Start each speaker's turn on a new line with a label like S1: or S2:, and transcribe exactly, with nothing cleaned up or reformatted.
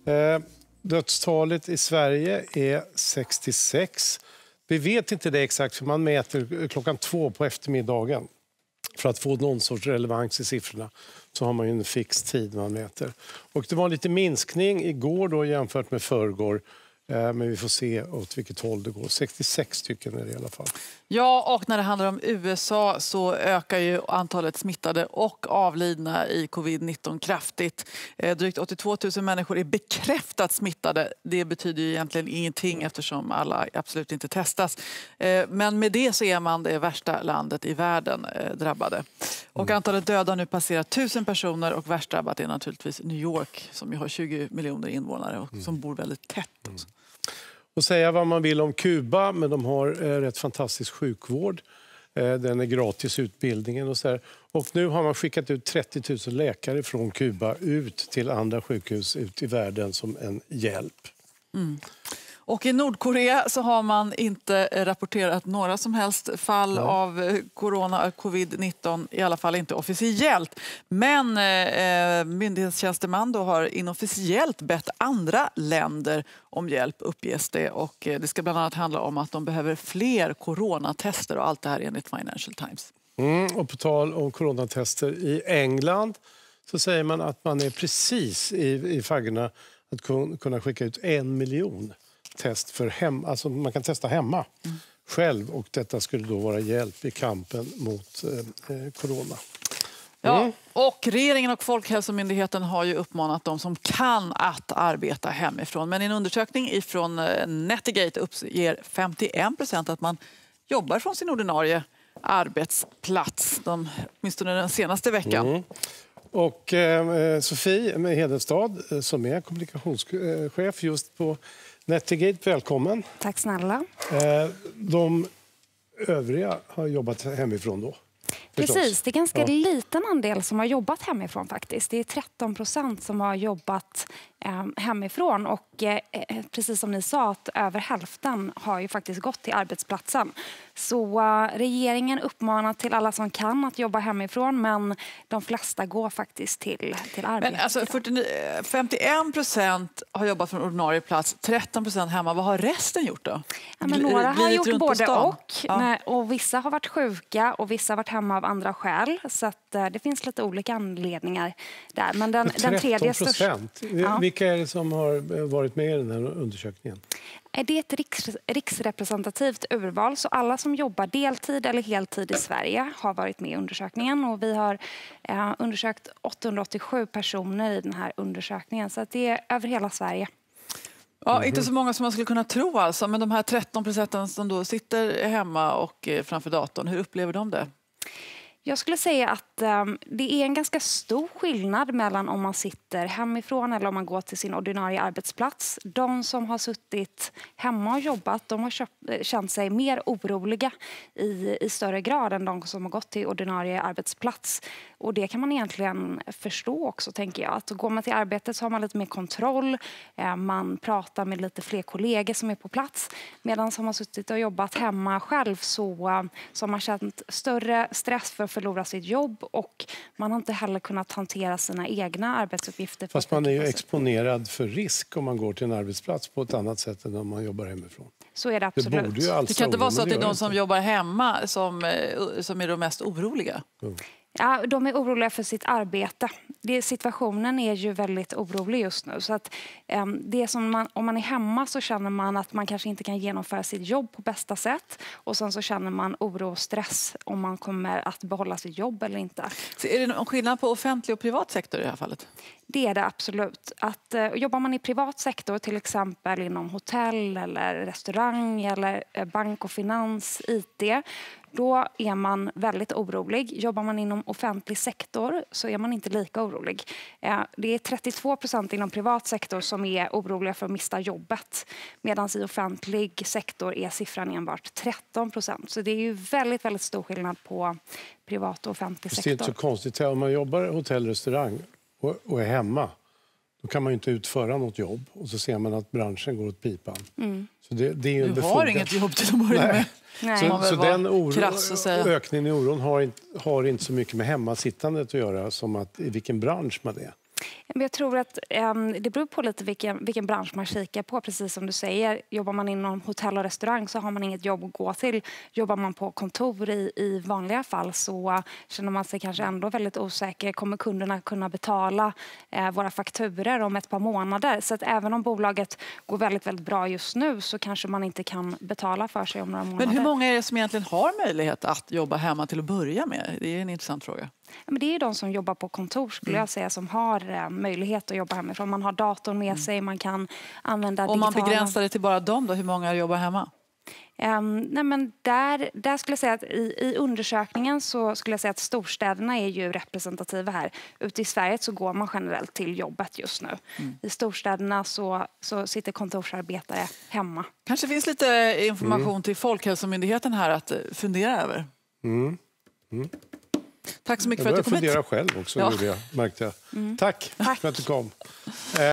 S1: Eh, dödstalet i Sverige är sextiosex. Vi vet inte det exakt för man mäter klockan två på eftermiddagen. För att få någon sorts relevans i siffrorna så har man ju en fix tid man mäter. Och det var lite minskning igår då jämfört med förrgår. Men vi får se åt vilket håll det går. sextiosex stycken är det i alla fall.
S2: Ja, och när det handlar om U S A så ökar ju antalet smittade och avlidna i covid nitton kraftigt. Eh, drygt åttiotvå tusen människor är bekräftat smittade. Det betyder ju egentligen ingenting eftersom alla absolut inte testas. Eh, men med det så är man det värsta landet i världen eh, drabbade. Och
S1: Mm.
S2: antalet döda har nu passerat tusen personer och värst drabbat är naturligtvis New York som ju har tjugo miljoner invånare och som bor väldigt tätt.
S1: Mm. Och säga vad man vill om Kuba, men de har eh, rätt fantastisk sjukvård. Eh, den är gratis utbildningen och så här. Och nu har man skickat ut trettio tusen läkare från Kuba ut till andra sjukhus ut i världen som en hjälp.
S2: Mm. Och i Nordkorea så har man inte rapporterat några som helst fall ja. av corona, covid nitton, i alla fall inte officiellt. Men eh, myndighetstjänsteman då har inofficiellt bett andra länder om hjälp, uppges det. Och eh, det ska bland annat handla om att de behöver fler coronatester och allt det här enligt Financial Times.
S1: Mm, och på tal om coronatester i England så säger man att man är precis i, i faggorna att kunna skicka ut en miljon test för hem, alltså man kan testa hemma mm. själv och detta skulle då vara hjälp i kampen mot eh, corona. Mm.
S2: Ja, och regeringen och Folkhälsomyndigheten har ju uppmanat de som kan att arbeta hemifrån. Men i en undersökning från Netigate uppger femtioen procent att man jobbar från sin ordinarie arbetsplats, de, åtminstone den senaste veckan. Mm.
S1: Och eh, Sofie med Hedenstad som är kommunikationschef just på Netigate, välkommen.
S3: Tack snälla.
S1: De övriga har jobbat hemifrån då?
S3: Precis, förstås. Det är ganska ja. liten andel som har jobbat hemifrån faktiskt. Det är tretton procent som har jobbat eh, hemifrån och eh, precis som ni sa att över hälften har ju faktiskt gått till arbetsplatsen. Så eh, regeringen uppmanar till alla som kan att jobba hemifrån men de flesta går faktiskt till, till arbete.
S2: Men alltså fyrtionio, femtioen procent har jobbat från ordinarie plats, tretton procent hemma. Vad har resten gjort då?
S3: Ja, men några har gjort både och.
S2: Ja.
S3: Nej, och vissa har varit sjuka och vissa har varit hemma av andra skäl. Så att, uh, det finns lite olika anledningar där. Men den, den tredje
S1: procent. Ja. Vilka är det som har varit med i den här undersökningen?
S3: Det är ett riks, riksrepresentativt urval så alla som jobbar deltid eller heltid i Sverige har varit med i undersökningen och vi har eh, undersökt åttahundraåttiosju personer i den här undersökningen så att det är över hela Sverige.
S2: Ja, mm-hmm. Inte så många som man skulle kunna tro alltså, men de här tretton procenten som då sitter hemma och eh, framför datorn, hur upplever de det?
S3: Jag skulle säga att um, det är en ganska stor skillnad mellan om man sitter hemifrån eller om man går till sin ordinarie arbetsplats. De som har suttit hemma och jobbat, de har köpt, känt sig mer oroliga i, i större grad än de som har gått till ordinarie arbetsplats. Och det kan man egentligen förstå också, tänker jag. Att går man till arbetet så har man lite mer kontroll. Eh, man pratar med lite fler kollegor som är på plats. Medan som har suttit och jobbat hemma själv så, uh, så har man känt större stress för att förlora sitt jobb. Och man har inte heller kunnat hantera sina egna arbetsuppgifter.
S1: Fast man är ju exponerad för risk om man går till en arbetsplats på ett annat sätt än om man jobbar hemifrån.
S3: Så är det absolut.
S1: Det, borde ju alltså
S2: det kan inte vara så att det är de
S1: inte.
S2: som jobbar hemma som, som är de mest oroliga.
S1: Mm.
S3: Ja, de är oroliga för sitt arbete. Det, situationen är ju väldigt orolig just nu. Så att, um, det som man, om man är hemma så känner man att man kanske inte kan genomföra sitt jobb på bästa sätt. Och sen så känner man oro och stress om man kommer att behålla sitt jobb eller inte.
S2: Så är det någon skillnad på offentlig och privat sektor i det här fallet?
S3: Det är det absolut. Att, uh, jobbar man i privat sektor, till exempel inom hotell eller restaurang eller uh, bank och finans, I T, då är man väldigt orolig. Jobbar man inom offentlig sektor så är man inte lika orolig. Det är trettiotvå procent inom privat sektor som är oroliga för att mista jobbet. Medan i offentlig sektor är siffran enbart tretton procent. Så det är ju väldigt, väldigt stor skillnad på privat och offentlig sektor.
S1: Det är inte så konstigt. Om man jobbar i hotell och restaurang och är hemma, då kan man ju inte utföra något jobb. Och så ser man att branschen går åt pipan. Mm. Så det, det är ju
S2: du har inget jobb till att börja med.
S3: Nej.
S1: Så, så den oro, ökningen i oron har inte, har inte så mycket med hemmasittandet att göra som att i vilken bransch man är.
S3: Men jag tror att um, det beror på lite vilken, vilken bransch man kikar på. Precis som du säger, jobbar man inom hotell och restaurang så har man inget jobb att gå till. Jobbar man på kontor i, i vanliga fall så uh, känner man sig kanske ändå väldigt osäker. Kommer kunderna kunna betala uh, våra fakturer om ett par månader? Så att även om bolaget går väldigt, väldigt bra just nu så kanske man inte kan betala för sig om några månader.
S2: Men hur många är det som egentligen har möjlighet att jobba hemma till att börja med? Det är en intressant fråga.
S3: Men det är ju de som jobbar på kontor skulle jag säga som har eh, möjlighet att jobba hemifrån. Man har datorn med sig, man kan använda digitala...
S2: Om man begränsar det till bara dem då, hur många jobbar hemma?
S3: Um, nej men där, där skulle jag säga att i, i undersökningen så skulle jag säga att storstäderna är ju representativa här. Ute i Sverige så går man generellt till jobbet just nu. Mm. I storstäderna så, så sitter kontorsarbetare hemma.
S2: Kanske finns lite information mm. till Folkhälsomyndigheten här att fundera över.
S1: Mm. Mm.
S2: Tack så mycket
S1: jag
S2: för att du kom hit.
S1: Jag började fundera själv också, ja. jag märkte jag. Mm. Tack, Tack för att du kom.